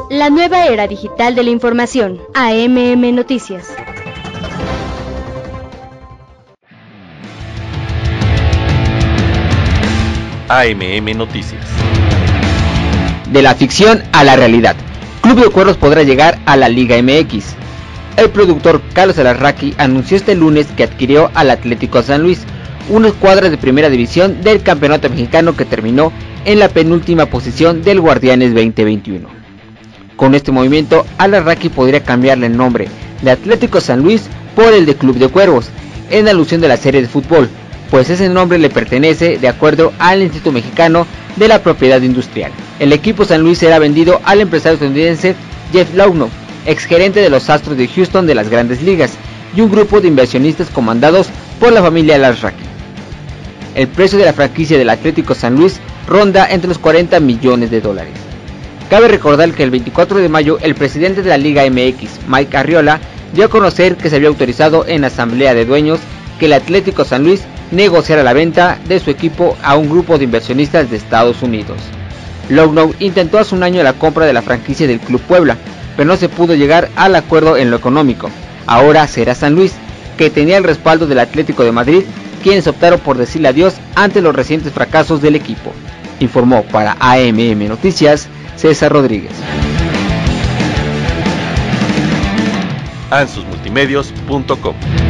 La nueva era digital de la información. AMM Noticias. AMM Noticias. De la ficción a la realidad. Club de Cuervos podrá llegar a la Liga MX. El productor Carlos Alarraqui anunció este lunes que adquirió al Atlético San Luis, una escuadra de primera división del campeonato mexicano que terminó en la penúltima posición del Guardianes 2021. Con este movimiento, Alarraqui podría cambiarle el nombre de Atlético San Luis por el de Club de Cuervos, en alusión de la serie de fútbol, pues ese nombre le pertenece de acuerdo al Instituto Mexicano de la Propiedad Industrial. El equipo San Luis será vendido al empresario estadounidense Jeff Luhnow, exgerente de los Astros de Houston de las Grandes Ligas, y un grupo de inversionistas comandados por la familia Alarraqui. El precio de la franquicia del Atlético San Luis ronda entre los $40 millones. Cabe recordar que el 24 de mayo el presidente de la Liga MX, Mike Arriola, dio a conocer que se había autorizado en asamblea de dueños que el Atlético San Luis negociara la venta de su equipo a un grupo de inversionistas de Estados Unidos. Luhnow intentó hace un año la compra de la franquicia del Club Puebla, pero no se pudo llegar al acuerdo en lo económico. Ahora será San Luis, que tenía el respaldo del Atlético de Madrid, quienes optaron por decirle adiós ante los recientes fracasos del equipo. Informó para AMM Noticias César Rodríguez. ANSUSmultimedios.com